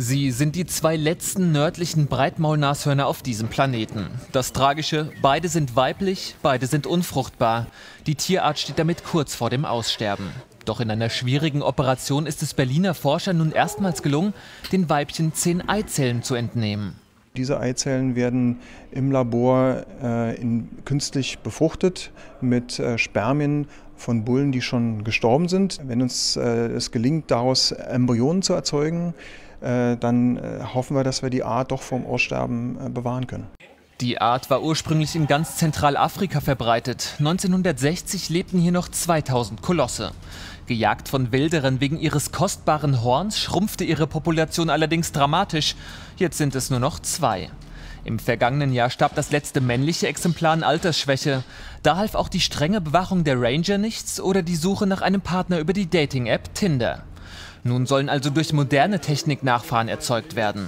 Sie sind die zwei letzten nördlichen Breitmaulnashörner auf diesem Planeten. Das Tragische, beide sind weiblich, beide sind unfruchtbar. Die Tierart steht damit kurz vor dem Aussterben. Doch in einer schwierigen Operation ist es Berliner Forschern nun erstmals gelungen, den Weibchen 10 Eizellen zu entnehmen. Diese Eizellen werden im Labor künstlich befruchtet mit Spermien von Bullen, die schon gestorben sind. Wenn uns es gelingt, daraus Embryonen zu erzeugen, dann hoffen wir, dass wir die Art doch vom Aussterben bewahren können. Die Art war ursprünglich in ganz Zentralafrika verbreitet. 1960 lebten hier noch 2000 Kolosse. Gejagt von Wilderern wegen ihres kostbaren Horns schrumpfte ihre Population allerdings dramatisch. Jetzt sind es nur noch 2. Im vergangenen Jahr starb das letzte männliche Exemplar an Altersschwäche. Da half auch die strenge Bewachung der Ranger nichts oder die Suche nach einem Partner über die Dating-App Tinder. Nun sollen also durch moderne Technik Nachfahren erzeugt werden.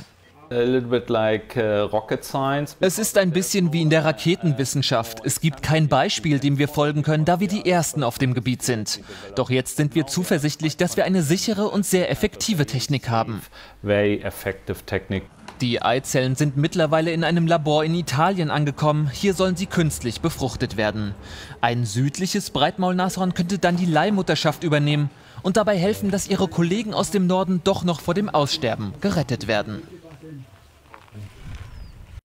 Es ist ein bisschen wie in der Raketenwissenschaft. Es gibt kein Beispiel, dem wir folgen können, da wir die Ersten auf dem Gebiet sind. Doch jetzt sind wir zuversichtlich, dass wir eine sichere und sehr effektive Technik haben. Die Eizellen sind mittlerweile in einem Labor in Italien angekommen. Hier sollen sie künstlich befruchtet werden. Ein südliches Breitmaulnashorn könnte dann die Leihmutterschaft übernehmen und dabei helfen, dass ihre Kollegen aus dem Norden doch noch vor dem Aussterben gerettet werden.